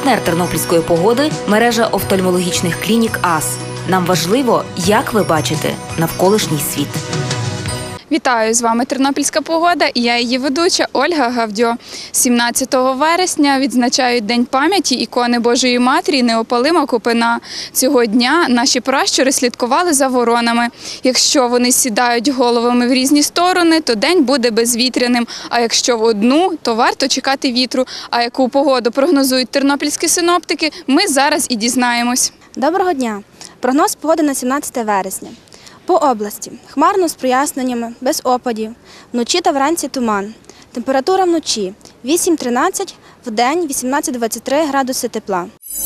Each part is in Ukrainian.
Партнер тернопільської погоди – мережа офтальмологічних клінік АС. Нам важливо, як ви бачите навколишній світ. Вітаю, з вами Тернопільська погода і я її ведуча Ольга Гавдьо. 17 вересня відзначають День пам'яті ікони Божої Матері Неопалима Купина. Цього дня наші пращури слідкували за воронами. Якщо вони сідають головами в різні сторони, то день буде безвітряним, а якщо в одну, то варто чекати вітру. А яку погоду прогнозують тернопільські синоптики, ми зараз і дізнаємось. Доброго дня! Прогноз погоди на 17 вересня. По області. Хмарно з проясненнями, без опадів. Вночі та вранці туман. Температура вночі 8-13, вдень 18-23 градуси тепла.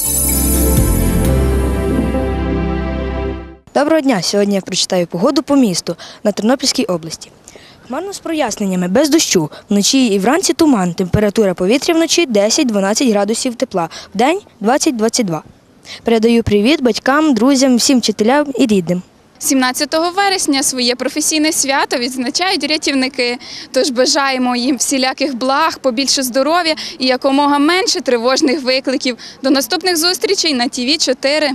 Доброго дня! Сьогодні я прочитаю погоду по місту на Тернопільській області. Хмарно з проясненнями, без дощу. Вночі і вранці туман. Температура повітря вночі 10-12 градусів тепла. Вдень 20-22. Передаю привіт батькам, друзям, всім вчителям і рідним. 17 вересня своє професійне свято відзначають рятівники. Тож бажаємо їм всіляких благ, побільше здоров'я і якомога менше тривожних викликів. До наступних зустрічей на ТВ4.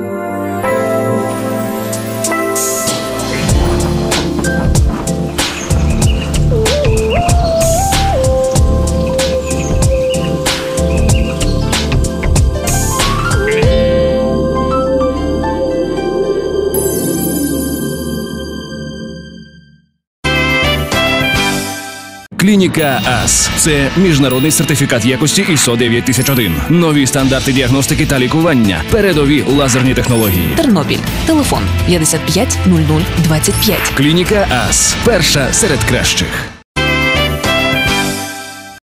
Клініка АС – це міжнародний сертифікат якості ISO 9001. Нові стандарти діагностики та лікування. Передові лазерні технології. Тернопіль. Телефон 55 00 25. Клініка АС – перша серед кращих.